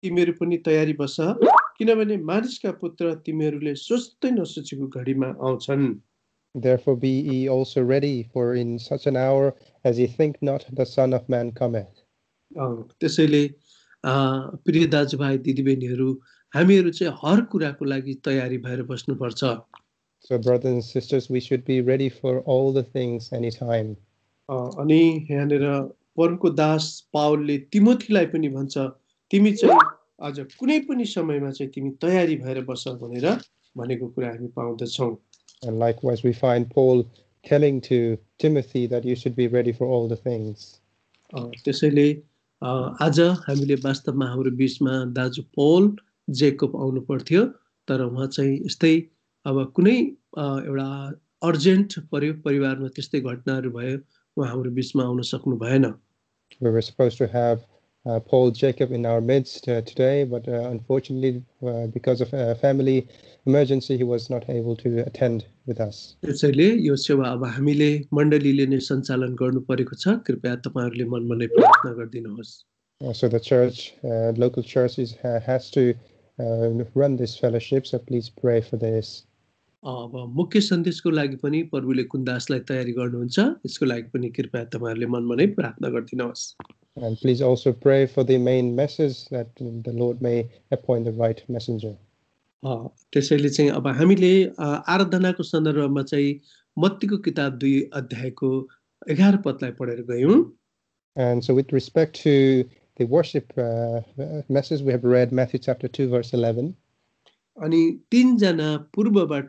तिमीहरू पनि तयारी बस किनभने मानिसका पुत्र तिमीहरूले सोच्दै नसोचेको घडीमा आउँछन् Therefore be ye also ready, for in such an hour as ye think not, the Son of Man cometh. त्यसैले प्रिय दाजुभाइ दिदीबहिनीहरू हामीहरू चाहिँ हर कुराको लागि तयारी भएर बस्नुपर्छ So brothers and sisters, we should be ready for all the things anytime. अनि यहाँनिर परमको दास पावलले तिमोथीलाई पनि भन्छ तिमी चाहिँ आज कुनै पनि समयमा चाहिँ तिमी तयारी भएर बस भनेर भनेको कुरा हामी पाउँदछौँ And likewise we find Paul telling to Timothy that you should be ready for all the things. त्यसैले आज हामीले वास्तवमा हाम्रो बीचमा दाजु पौल जेकब आउनु पर्थ्यो तर उहाँ चाहिँ यस्तै अब कुनै एउटा अर्जेन्ट पर्यो परिवारमा त्यस्तै घटनाहरू भयो उहाँ हाम्रो बीचमा आउन सक्नु भएन We were supposed to have Paul Jacob in our midst today, but unfortunately because of a family emergency he was not able to attend with us. त्यसैले यो सेवा अब हामीले मण्डलीले नै सञ्चालन गर्नु परेको छ कृपया तपाईहरुले मनमा नै प्रार्थना गरिदिनुहोस् So the church, local churches has to run this fellowship, so please pray for this. अब मुख्य सन्देशको लागि पनि प्रभुले कुन दासलाई तयारी गर्नुहुन्छ यसको लागि पनि कृपया तपाईहरुले मनमा नै प्रार्थना गरिदिनुहोस् And please also pray for the main message that the Lord may appoint the right messenger. त्यसैले चाहिँ अब हामीले आराधनाको सन्दर्भमा चाहिँ मत्तीको किताब 2 अध्यायको 11 पदलाई पढेर गयौं And so with respect to the worship message, we have read Matthew chapter 2 verse 11. अनि तीन जना पूर्वबाट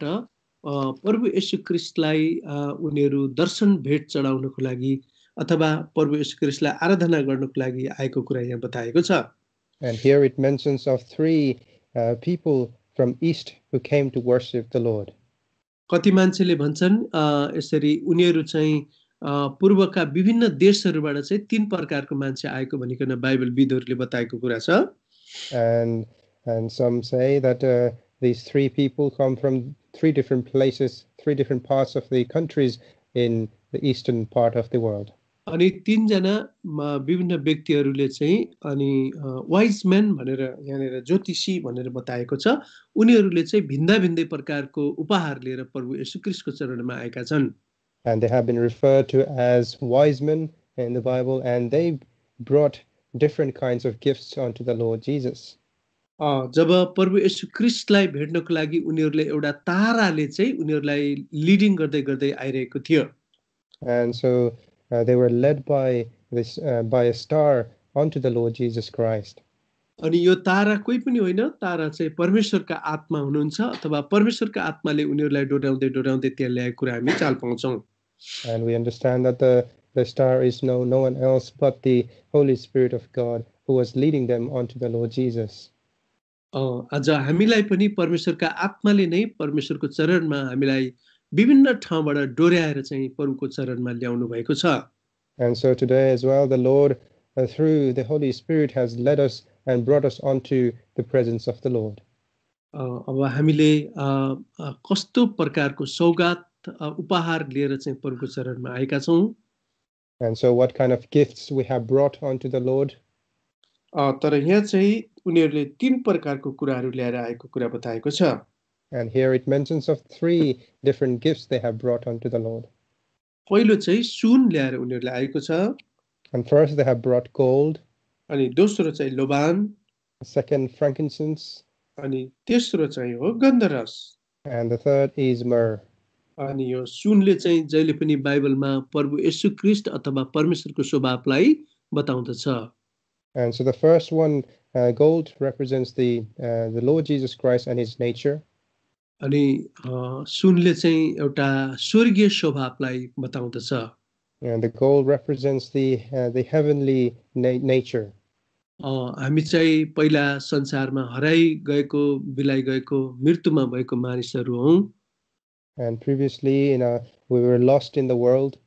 प्रभु येशू ख्रीष्टलाई उनीहरू दर्शन भेट चढाउनको लागि अथवा प्रभु येशू ख्रीष्टलाई आराधना गर्नको लागि आएको कुरा यहाँ बताएको छ And here it mentions of three people from east who came to worship the Lord. कति मान्छेले भन्छन् यसरी उनीहरू चाहिँ पूर्वका विभिन्न देशहरूबाट चाहिँ तीन प्रकारको मान्छे आएको भनिकन बाइबल विद्वानहरूले बताएको कुरा छ And some say that these three people come from three different places, three different parts of the countries in the eastern part of the world. अनि तीन जना विभिन्न व्यक्तिहरूले चाहिँ अनि वाइज मैन भनेर यहाँनिर ज्योतिषी भनेर बताएको छ उनीहरूले चाहिँ भिन्दा भिन्दै प्रकारको उपहार लिएर प्रभु येशू ख्रीष्टको चरणमा आएका छन् And they have been referred to as wise men in the Bible, and they brought different kinds of gifts unto the Lord Jesus. जब प्रभु येशू ख्रीष्टलाई भेट्नको लागि उनीहरूले एउटा ताराले चाहिँ उनीहरूलाई लिडिङ गर्दै गर्दै आइरहेको थियो And so they were led by a star unto the Lord Jesus Christ. अनि यो तारा कोही पनि होइन तारा चाहिँ परमेश्वरका आत्मा हुनुहुन्छ अथवा परमेश्वरका आत्माले उनीहरूलाई डोराउँदै डोराउँदै त्यहाँ ल्याएको कुरा हामी चाल पाउँछौं And we understand that the star is no one else but the Holy Spirit of God who was leading them unto the Lord Jesus. आज हामीलाई पनि परमेश्वरका आत्माले नै परमेश्वरको चरणमा हामीलाई विभिन्न ठाउँबाट डोर्याएर चाहिँ प्रभुको चरणमा ल्याउनु भएको छ And so today as well the Lord through the Holy Spirit has led us and brought us onto the presence of the Lord. अब हामीले कस्तो प्रकारको सौगात उपहार लिएर चाहिँ प्रभुको चरणमा आएका छौं And so what kind of gifts we have brought onto the Lord? तर यहाँ चाहिँ उनीहरूले तीन प्रकारको कुराहरू ल्याएर आएको कुरा बताएको छ And here it mentions of three different gifts they have brought unto the Lord. पहिलो चाहिँ सुन ल्याएर उनीहरूले आएको छ And first they have brought gold. अनि दोस्रो चाहिँ लोबान Second frankincense. अनि तेस्रो चाहिँ हो गन्धरस And the third is myrrh. अनि यो सुनले चाहिँ जहिले पनि बाइबलमा प्रभु येशू ख्रीष्ट अथवा परमेश्वरको स्वभावलाई बताउँदछ And so the first one, gold, represents the Lord Jesus Christ and his nature. अनि सुनले चाहिँ एउटा स्वर्गीय स्वभावलाई बताउँदछ And the gold represents the heavenly nature. हामी चाहिँ पहिला संसारमा हराई गएको बिलाइ गएको मृत्युमा भएको मानिसहरू हौं And previously we were lost in the world.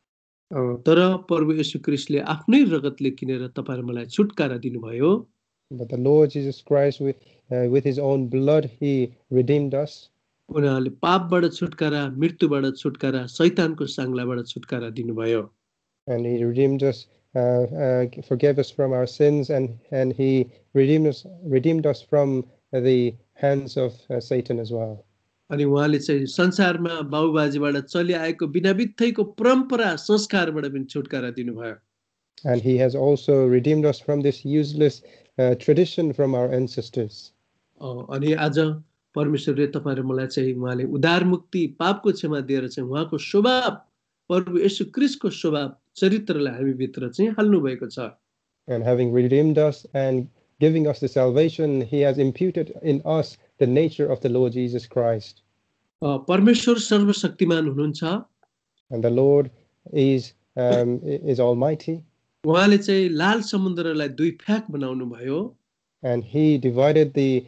तर प्रभु येशू ख्रीष्टले आफ्नै रगतले किनेर तपाईहरु मलाई छुटकारा दिनुभयो But the Lord Jesus Christ with his own blood he redeemed us. उनीहरूले पापबाट छुटकारा मृत्युबाट छुटकारा शैतानको सांगलाबाट छुटकारा दिनुभयो And he redeemed us forgave us from our sins, and He redeemed us from the hands of Satan as well. अनि उहाँले चाहिँ संसारमा बाबुबाजीबाट चलिआएको बिना बित्थैको परम्परा संस्कारबाट पनि छुटकारा दिनुभयो. And He has also redeemed us from this useless tradition from our ancestors. अनि आज परमेश्वरले तपाईँ र मलाई चाहिँ उहाँले उद्धार मुक्ति पापको क्षमा दिएर चाहिँ उहाँको स्वभाव प्रभु येशू क्रिस्टको स्वभाव चरित्रलाई हामी भित्र चाहिँ हाल्नु भएको छ. And having redeemed us and giving us the salvation, He has imputed in us the nature of the Lord Jesus Christ. परमेश्वर सर्वशक्तिमान हुनुहुन्छ. And the Lord is almighty. उहाँले चाहिँ लाल समुद्रलाई दुई फ्याक बनाउनु भयो. And He divided the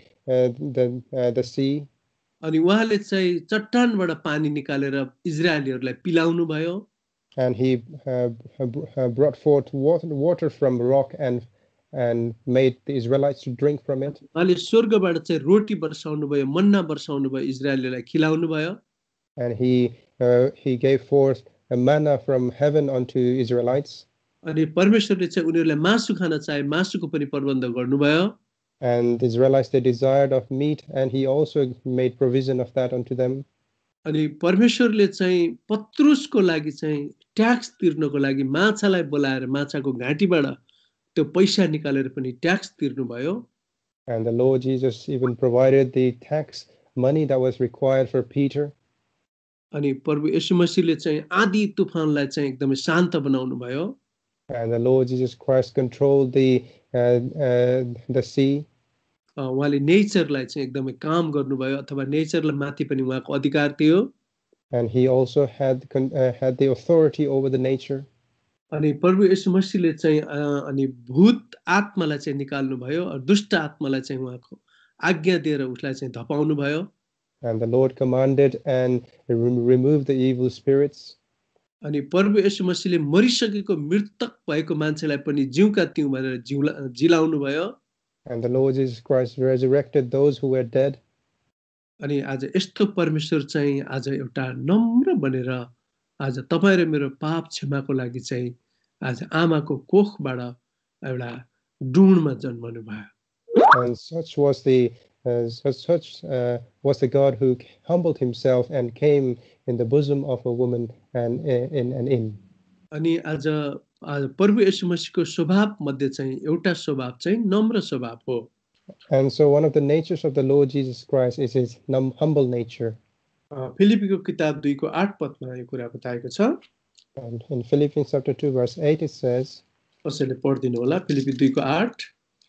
sea. अनि उहाँले चाहिँ चट्टानबाट पानी निकालेर इजरायलीहरूलाई पिलाउनु भयो. And He brought forth water from rock and made the Israelites to drink from it. उहाँले स्वर्गबाट चाहिँ रोटी बर्साउनु भयो, मन्ना बर्साउनु भयो, इजरायलीलाई खिलाउनु भयो. And He gave forth a manna from heaven unto Israelites. अनि परमेश्वरले चाहिँ उनीहरूलाई मासु खान चाहे मासुको पनि प्रबन्ध गर्नुभयो. And the Israelites, they desired of meat, and He also made provision of that unto them. अनि परमेश्वरले चाहिँ पत्रुसको लागि चाहिँ ट्याक्स तिर्नको लागि माछालाई बोलाएर माछाको घाँटीबाट त्यो पैसा निकालेर पनि ट्याक्स तिर्नुभयो. And the Lord Jesus even provided the tax money that was required for Peter. अनि प्रभु येशू मसीहले चाहिँ आँधी तुफानलाई चाहिँ एकदमै शान्त बनाउनु भयो. And the Lord Jesus Christ controlled the sea. उहाँले नेचरलाई चाहिँ एकदमै काम गर्नुभयो, अथवा नेचरलाई माथि पनि उहाँको अधिकार थियो. And He also had the authority over the nature. अनि प्रभु येशू मसीहले चाहिँ अनि भूत आत्मालाई चाहिँ निकाल्नु भयो, दुष्ट आत्मालाई चाहिँ उहाँको आज्ञा दिएर उसलाई चाहिँ धपाउनु भयो. And the Lord commanded and removed the evil spirits. अनि प्रभु येशू मसीहले मरिसकेको मृतक भएको मान्छेलाई पनि जिउका तिउ भनेर जिलाउनु भयो. And the Lord Jesus Christ resurrected those who were dead. अनि आज यस्तो परमेश्वर चाहिँ आज एउटा नम्र बनेर आज तपाईँ र मेरो पाप क्षमाको लागि चाहिँ आज आमाको कोखबाट एउटा डुँडमा जन्मनु भयो. And such was the God who humbled Himself and came in the bosom of a woman and in an inn. अनि आज प्रभु येशू मसीहको स्वभाव मध्ये चाहिँ एउटा स्वभाव चाहिँ नम्र स्वभाव हो. And so one of the natures of the Lord Jesus Christ is His humble nature. फिलिपीको किताब 2 को 8 पदमा यो कुरा बताएको छ. And in Philippians chapter 2 verse 8 it says, कसैले पढिदिनु होला, फिलिपी 2 को 8.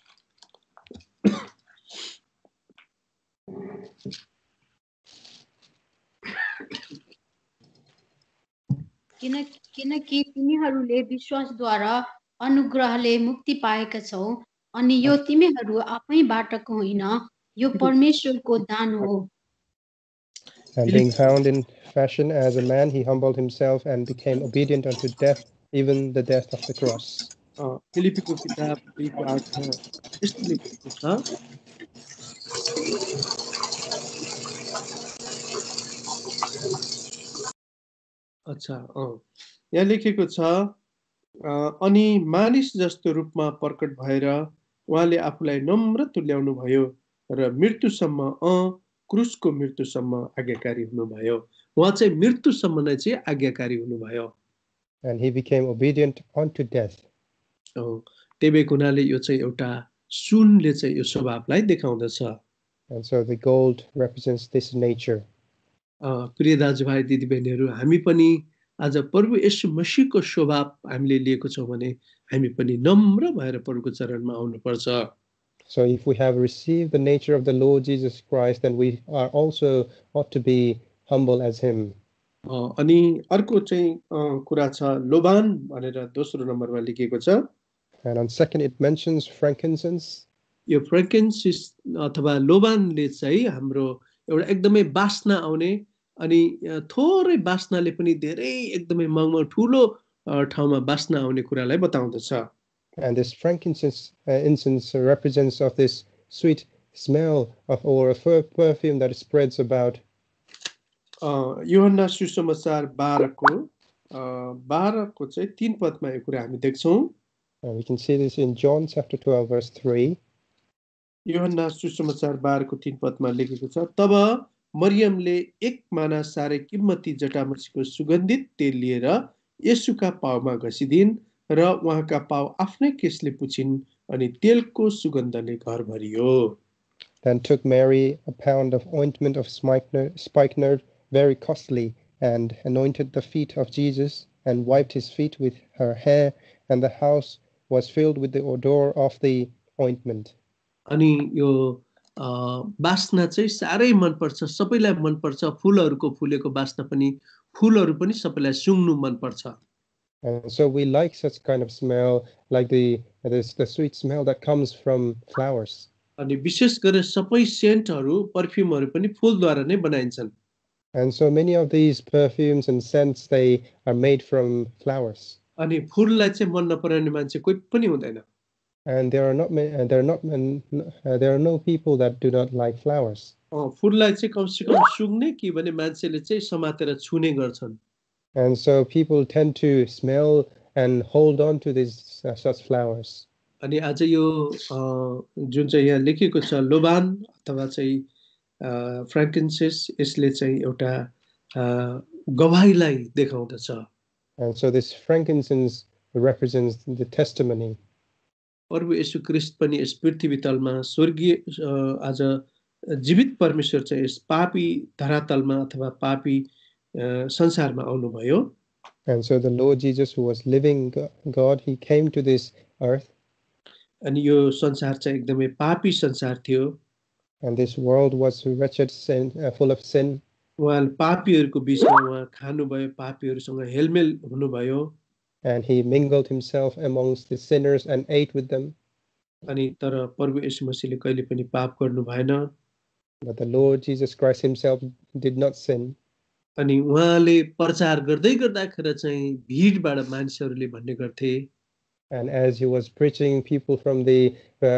किनकि तिमीहरूले विश्वासद्वारा अनुग्रहले मुक्ति पाएका छौ, अनि यो तिमीहरू आफैबाटको होइन, यो परमेश्वरको दान हो. And being found in fashion as a man, He humbled Himself and became obedient unto death, even the death of the cross. फिलिपीको किताब 2 को 8 मा यस्तो लेखेको छ. अच्छा, यहाँ लेखेको छ, अनि मानिस जस्तो रूपमा प्रकट भएर उहाँले आफूलाई नम्र तुल्याउनु भयो र मृत्युसम्म क्रुसको मृत्युसम्म आज्ञाकारी हुनुभयो. उहाँ चाहिँ मृत्युसम्म नै चाहिँ आज्ञाकारी हुनुभयो. And He became obedient unto death. त्यही भएर हुनाले यो चाहिँ एउटा सुनले चाहिँ यो स्वभावलाई देखाउँदछ. And so the gold represents this nature. प्रिय दाजुभाइ दिदीबहिनीहरू, हामी पनि आज प्रभु येशू मसीहको स्वभाव हामीले लिएको छौँ भने हामी पनि नम्र भएर प्रभुको चरणमा आउनुपर्छ. So if we have received the nature of the Lord Jesus Christ, then we are also ought to be humble as Him. अनि अर्को चाहिँ कुरा छ लोबान भनेर दोस्रो नम्बरमा लेखिएको छ. And on second it mentions frankincense. यो फ्रेन्किन्सिस अथवा लोबानले चाहिँ हाम्रो एउटा एकदमै बास्ना आउने अनि थोरै बास्नाले पनि धेरै एकदमै मगमग ठुलो ठाउँमा बास्ना आउने कुरालाई बताउँदछ. And this frankincense incense represents of this sweet smell of or a perfume that spreads about. यूहन्ना सुसमाचार 12 को चाहिँ 3 पदमा यो कुरा हामी देख्छौं. We can see this in John chapter 12, verse 3. यूहन्ना सुसमाचार 12 को 3 पदमा लेखेको छ, तब मरियमले एक माना साह्रै किम्मती जटामसीको सुगन्धित तेल लिएर येशूका पाउमा घसिदिन् र उहाँका पाउ आफ्नै केशले पुछिन् अनि तेलको सुगन्धले घर भरियो। Then took Mary a pound of ointment of spikenard, very costly, and anointed the feet of Jesus, and wiped his feet with her hair, and the house was filled with the odor of the ointment. अनि यो बास्ना चाहिँ साह्रै मनपर्छ, सबैलाई मनपर्छ, फुलहरूको फुलेको बास्ना पनि, फुलहरू पनि सबैलाई सुँग्नु मनपर्छ। And so we like such kind of smell, like the sweet smell that comes from flowers. अनि विशेष गरेर सबै सेन्टहरू परफ्युमहरू पनि फुलद्वारा नै बनाइन्छन्। And so many of these perfumes and scents, they are made from flowers. अनि फुललाई चाहिँ मन नपराउने मान्छे कोही पनि हुँदैन। And there are no people that do not like flowers. फुललाई चाहिँ कमसेकम सुँग्ने कि भने मान्छेले चाहिँ समातेर छुने गर्छन्। And so people tend to smell and hold on to these such flowers. अनि आज यो जुन चाहिँ यहाँ लेखेको छ लोबान अथवा चाहिँ फ्र्याङ्किन्सेस, यसले चाहिँ एउटा गवाहीलाई देखाउँदछ। And so this frankincense represents the testimony. प्रभु येशू ख्रीष्ट पनि यस पृथ्वी तलमा स्वर्गीय आज जीवित परमेश्वर चाहिँ यस पापी धरातलमा अथवा पापी संसारमा आउनुभयो। And so the Lord Jesus, who was living God, he came to this earth. अनि यो संसार चाहिँ एकदमै पापी संसार थियो। And this world was wretched, sin, full of sin. उहाँ पापीहरूको बीचमा उहाँ खानुभयो, पापीहरूसँग हेलमेल हुनुभयो। And he mingled himself amongst the sinners and ate with them. अनि तर प्रभु येशू मसीहले कहिले पनि पाप गर्नु भएन। But the Lord Jesus Christ himself did not sin. अनि उहाँले प्रचार गर्दै गर्दाखेरि चाहिँ भिडबाट मानिसहरूले भन्ने गर्थे। And as he was preaching, people from the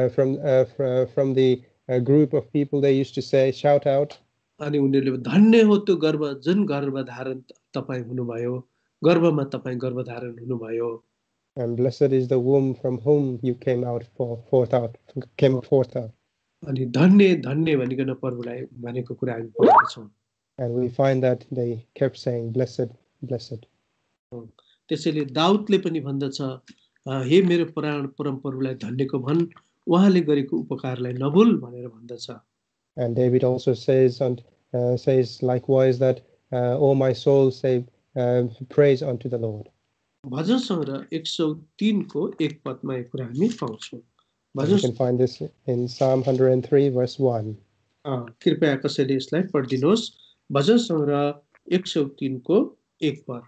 group of people, they used to say, shout out. अनि उनीहरूले धन्य हो त्यो गर्भ जुन गर्भधारण तपाईँ हुनुभयो, गर्भमा तपाईँ गर्भधारण हुनुभयो। And blessed is the womb from whom you came forth out. अनि धन्य धन्य भनिकन प्रभुलाई भनेको कुरा हामी पढ्छौँ। And we find that they kept saying, blessed, blessed. त्यसैले दाउदले पनि भन्दछ, हे मेरो प्राण परमप्रभुलाई धन्यको भन्, उहाँले गरेको उपकारलाई नभुल भनेर भन्दछ। And David also says likewise that, O my soul, say praise unto the Lord. भजन सङ्ग्रह 103 को 1 पदमा यो कुरा हामी पाउँछौँ। You can find this in Psalm 103 verse 1. कृपया कसैले यसलाई पढिदिनुहोस्। भजन सङ्ग्रह 103 को 1 पद।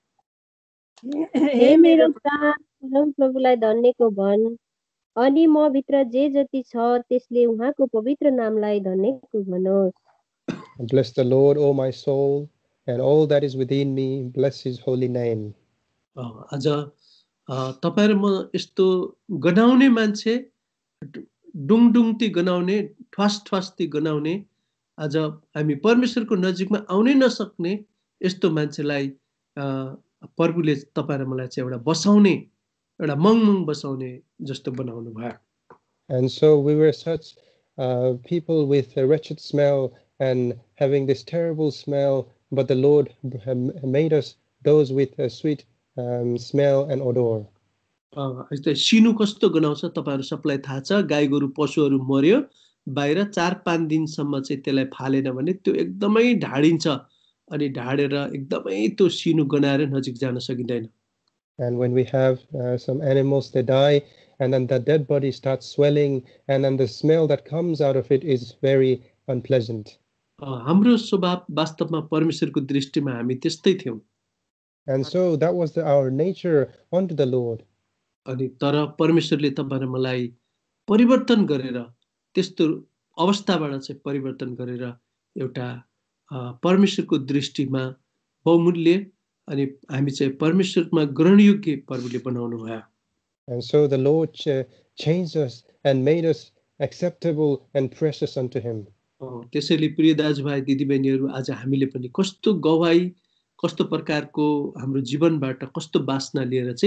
हे मेरो प्राण परम प्रभुलाई धन्यको भन्, अनि म भित्र जे जति छ त्यसले उहाँको पवित्र नामलाई धन्यको भनोस्। Bless the Lord, O my soul, and all that is within me, bless his holy name. आज तपाईँ र म यस्तो गनाउने मान्छे, डुङडुङती गनाउने, ठ्वासठ्वास्ती गनाउने, आज हामी परमेश्वरको नजिकमा आउनै नसक्ने यस्तो मान्छेलाई प्रभुले तपाईँ र मलाई चाहिँ एउटा बसाउने, एउटा मङमङ बसाउने जस्तो बनाउनु भयो। And so we were such people with a wretched smell and having this terrible smell, but the Lord made us those with a sweet smell and odor. यस्तै सिनु कस्तो गनाउँछ तपाईहरु सबलाई थाहा छ। गाई गोरु पशुहरू मर्यो, बाहिर 4-5 दिनसम्म चाहिँ त्यसलाई फालेन भने त्यो एकदमै ढाडिन्छ, अनि ढाडेर एकदमै त्यो सिनु गनाएर नजिक जान सकिदैन। And when we have some animals, they die, and then the dead body starts swelling, and then the smell that comes out of it is very unpleasant. हाम्रो स्वभाव वास्तवमा परमेश्वरको दृष्टिमा हामी त्यस्तै थियौं। And so that was our nature unto the Lord. अनि तर परमेश्वरले तपाईं र मलाई परिवर्तन गरेर, त्यस्तो अवस्थाबाट चाहिँ परिवर्तन गरेर एउटा परमेश्वरको दृष्टिमा बहुमूल्य अनि हामी चाहिँ परमेश्वरमा ग्रहणयोग्य प्रभुले बनाउनु भयो। And so the Lord changed us and made us acceptable and precious unto him. त्यसैले प्रिय दाजुभाइ दिदीबहिनीहरू, आज हामीले पनि कस्तो गवाही, कस्तो प्रकारको हाम्रो जीवनबाट कस्तो वासना लिएर चाहिँ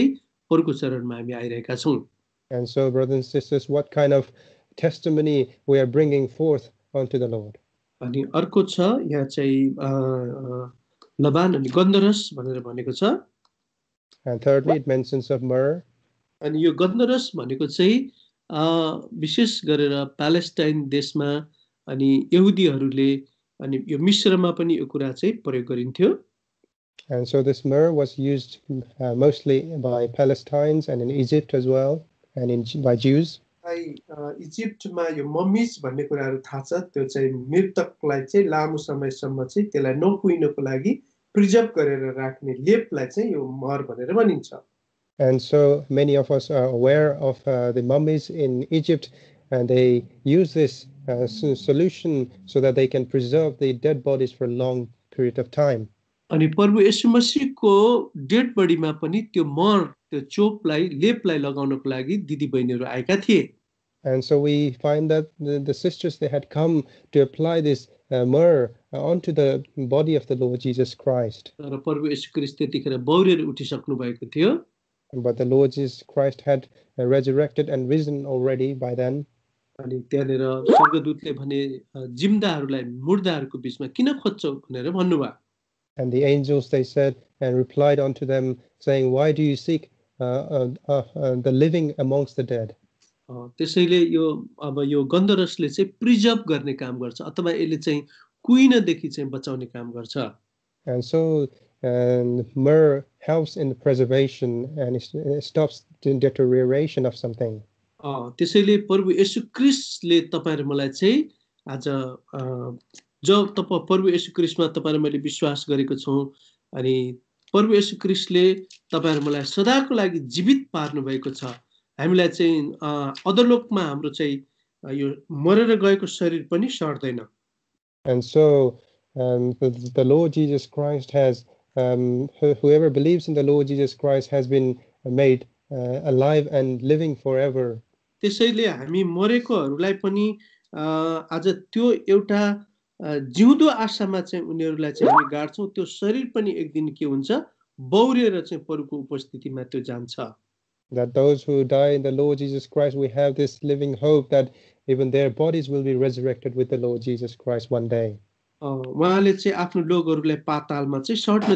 प्रभुको चरणमा हामी आइरहेका छौं. And so, brothers and sisters, what kind of testimony we are bringing forth unto the Lord? अनि अर्को छ यहाँ चाहिँ लबान अनि गन्धरस भनेर भनेको छ. And thirdly, it mentions of myrrh. अनि यो गन्धरस भनेको चाहिँ विशेष गरेर प्यालेस्टाइन देशमा अनि यहुदीहरूले अनि यो मिश्रमा पनि यो कुरा चाहिँ प्रयोग गरिन्थ्यो. And so this myrrh was used mostly by Palestinians and in Egypt as well, and by Jews. इजिप्टमा यो मम्मिज भन्ने कुराहरू थाहा छ. त्यो चाहिँ मृतकलाई चाहिँ लामो समयसम्म चाहिँ त्यसलाई नकुइनको लागि प्रिजर्भ गरेर राख्ने लेपलाई चाहिँ यो मर भनेर भनिन्छ. And so many of us are aware of the mummies in Egypt, and they use this solution so that they can preserve the dead bodies for a long period of time. अनि प्रभु येशू मसीहको dead बडीमा पनि त्यो मर त्यो चोपलाई लेपलाई लगाउनको लागि दिदी बहिनीहरू आएका थिए. And so we find that the sisters, they had come to apply this myrrh onto the body of the Lord Jesus Christ. तर प्रभु येशू ख्रीष्ट त्यतिखेर बौरेर उठिसक्नु भएको थियो. But the Lord Jesus Christ had resurrected and risen already by then. अनि त्यहाँनिर स्वर्गदूतले भने जिम्दाहरूलाई मुर्दाहरूको बीचमा किन खोज्छौ भनेर भन्नुभयो. And the angels, they said and replied unto them, saying, why do you seek the living amongst the dead? त्यसैले यो अब यो गन्धरसले चाहिँ प्रिजर्भ गर्ने काम गर्छ अथवा यसले चाहिँ कुइनदेखि चाहिँ बचाउने काम गर्छ. And so myrrh helps in the preservation, and it stops the deterioration of something. त्यसैले प्रभु येशू ख्रीष्टले तपाईहरु मलाई चाहिँ आज जब प्रभु येशू ख्रीष्टमा तपाईहरु मैले विश्वास गरेको छु अनि प्रभु येशू ख्रीष्टले तपाईहरु मलाई सदाको लागि जीवित पार्नु भएको छ. हामीलाई चाहिँ अधोलोकमा हाम्रो चाहिँ यो मरेर गएको शरीर पनि सर्दैन. And so the Lord Jesus Christ has whoever believes in the Lord Jesus Christ has been made alive and living forever. त्यसैले हामी मरेकोहरूलाई पनि आज त्यो एउटा जिउँदो आशामा चाहिँ उनीहरूलाई चाहिँ हामी गाड्छौं. त्यो शरीर पनि एक दिन के हुन्छ बौरिएर चाहिँ प्रभुको उपस्थितिमा त्यो जान्छ. That those who die in the Lord Jesus Christ, we have this living hope that even their bodies will be resurrected with the Lord Jesus Christ one day. उहाँले चाहिँ आफ्नो लोकहरूलाई पातालमा चाहिँ सर्ट्न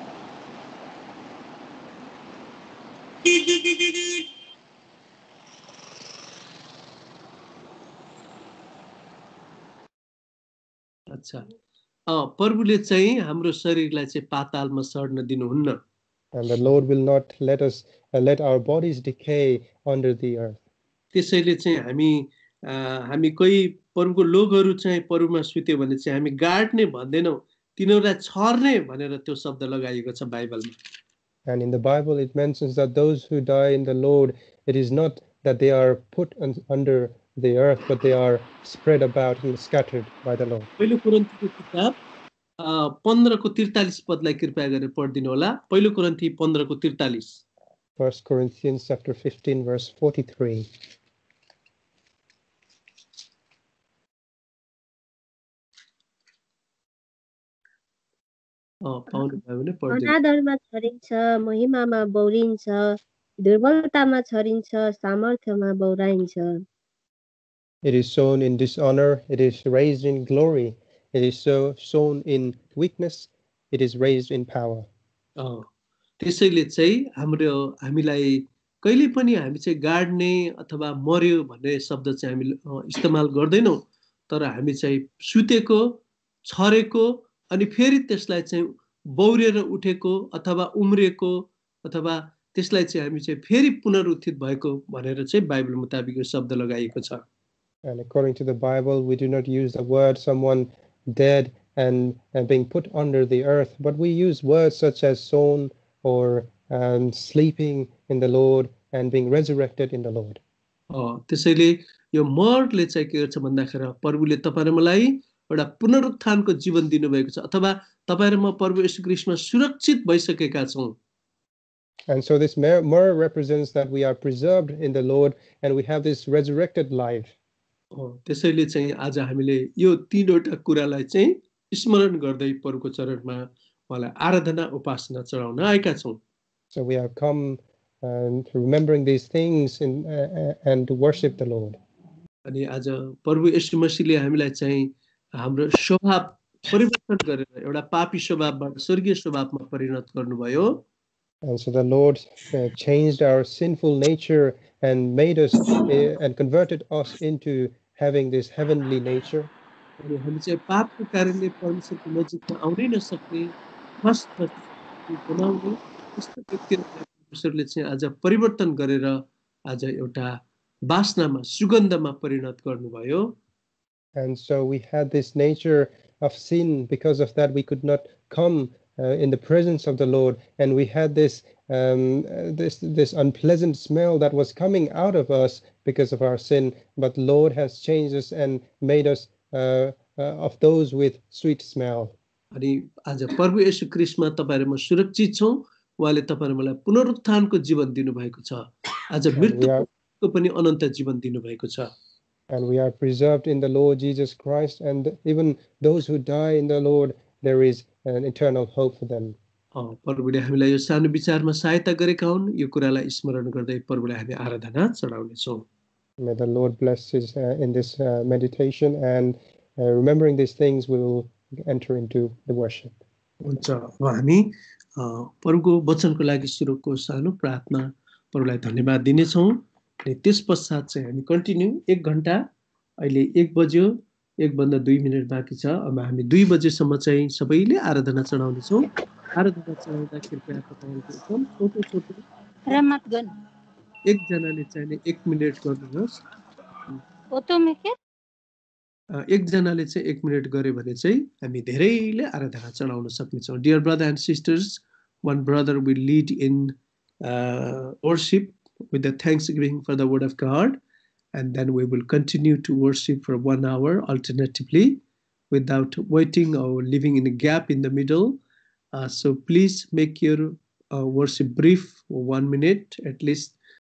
अच्छा प्रभुले चाहिँ हाम्रो शरीरलाई चाहिँ पातालमा सर्न दिनुहुन्न. And the Lord will not let us let our bodies decay under the earth. त्यसैले चाहिँ हामी कोही प्रभुको लोकहरू चाहिँ प्रभुमा सुत्यो भने चाहिँ हामी गाड्ने भन्दैनौं, तिनीहरूलाई छर्ने भनेर त्यो शब्द लगाइएको छ बाइबलमा. And in the Bible it mentions that those who die in the Lord, it is not that they are put under the earth, but they are spread about and scattered by the Lord. पहिलो कोरिन्थीको किताब 15 को 43 पदलाई कृपया गरेर पढिदिनु होला. पहिलो कोरिन्थी 15 को 43. 1 Corinthians chapter 15 verse 43. अनादरमा छरिन्छ, महिमामा बौरिन्छ, दुर्बलतामा छरिन्छ, सामर्थ्यमा बौराइन्छ. It is sown in dishonor, it is raised in glory. It is so sown in weakness, it is raised in power. त्यसैले चाहिँ हामीलाई कहिले पनि हामी चाहिँ गाड्ने अथवा मर्यो भन्ने शब्द चाहिँ हामी इस्तेमाल गर्दैनौं. तर हामी चाहिँ सुतेको, छरेको अनि फेरि त्यसलाई चाहिँ बौरेर उठेको अथवा उम्रेको अथवा त्यसलाई चाहिँ हामी चाहिँ फेरि पुनरुत्थित भएको भनेर चाहिँ बाइबल मुताबिक यो शब्द लगाइएको छ. And according to the Bible, we do not use the word someone dead and being put under the earth, but we use words such as sown or sleeping in the Lord and being resurrected in the Lord. त्यसैले यो मरले चाहिँ के गर्छ भन्दाखेरि प्रभुले तपाईहरु मलाई एउटा पुनरुत्थानको जीवन दिनुभएको छ अथवा तपाईहरु म प्रभु येशू ख्रीष्टमा सुरक्षित भइसकेका छौं. And so this myrrh represents that we are preserved in the Lord and we have this resurrected life. त्यसैले चाहिँ आज हामीले यो तीनवटा कुरालाई चाहिँ स्मरण गर्दै प्रभुको चरणमा उहाँलाई आराधना उपासना चढाउन आएका छौं. So we have come remembering these things and to worship the Lord. अनि आज प्रभु येशू मसीहले हामीलाई चाहिँ हाम्रो स्वभाव परिवर्तन गरेर एउटा पापी स्वभावबाट स्वर्गीय स्वभावमा परिणत गर्नुभयो. And so the Lord changed our sinful nature and made us and converted us into having this heavenly nature. अनि हामी चाहिँ पापको कारणले परमेश्वरको नजिकमा आउनै नसक्ने फर्स्ट बनाउने त्यस्तो व्यक्तिहरूलाई परमेश्वरले चाहिँ आज परिवर्तन गरेर आज एउटा वासनामा सुगन्धमा परिणत गर्नुभयो. And so we had this nature of sin. Because of that, we could not come in the presence of the Lord, and we had this this unpleasant smell that was coming out of us because of our sin. But the Lord has changed us and made us of those with sweet smell. अनि आज प्रभु येशू ख्रीष्टमा तपाईहरु म सुरक्षित छौं. उहाँले तपाईहरु मलाई पुनरुत्थानको जीवन दिनुभएको छ. आज मृत्युको पनि अनन्त जीवन दिनुभएको छ. And we are preserved in the Lord Jesus Christ, and even those who die in the Lord, there is an eternal hope for them. प्रभुले हामीलाई यो सानो विचारमा सहायता गरेका हुन्. यो कुरालाई स्मरण गर्दै प्रभुलाई हामी आराधना चढाउने छौं. May the Lord bless us in this meditation, and remembering these things, we will enter into the worship. हुन्छ. अब हामी प्रभुको वचनको लागि सुरुको सानो प्रार्थना प्रभुलाई धन्यवाद दिने छौं. अनि त्यस पश्चात चाहिँ हामी कन्टिन्यू 1 घण्टा, अहिले 1 बज्यो, 1 भन्दा 2 मिनेट बाँकी छ. अब हामी 2 बजेसम्म चाहिँ सबैले आराधना चढाउने छौं. आराधना चढाउँदा कृपया तपाईहरुको एकदम छोटो छोटो रमतगन एक जनाले चाहिँ 1 मिनेट गर्नुहोस्. एक जनाले चाहिँ 1 मिनेट गरे भने चाहिँ हामी धेरैले आराधना चढाउन सक्ने छौं. Dear brother and sisters, one brother will lead in worship with the thanksgiving for the word of God, and then we will continue to worship for 1 hour alternatively without waiting or leaving in a gap in the middle. So please make your worship brief, 1 minute at least.